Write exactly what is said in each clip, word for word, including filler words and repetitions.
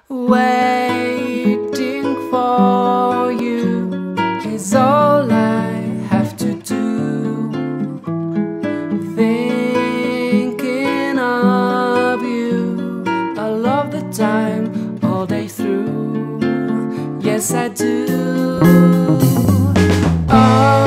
Waiting for you is all I have to do. Thinking of you all of the time, all day through. Yes, I do. Oh.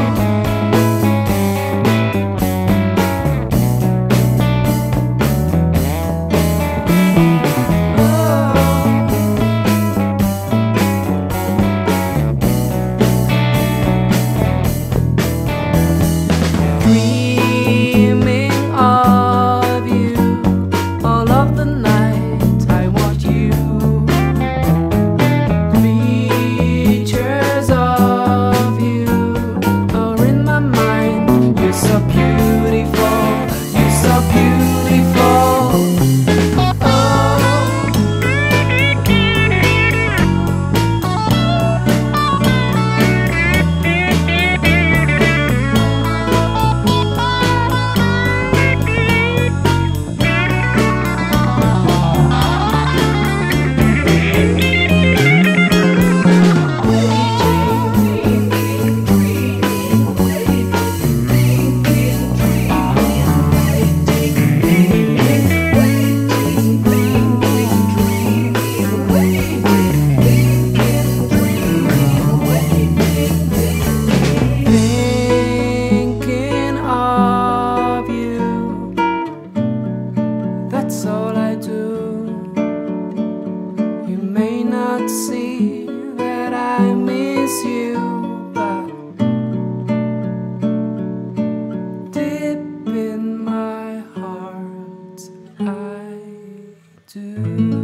Dreaming of you all of the night. I want you. Pictures of you are in my mind. You're so beautiful. You're so beautiful. That's all I do. You may not see that I miss you, but deep in my heart I do.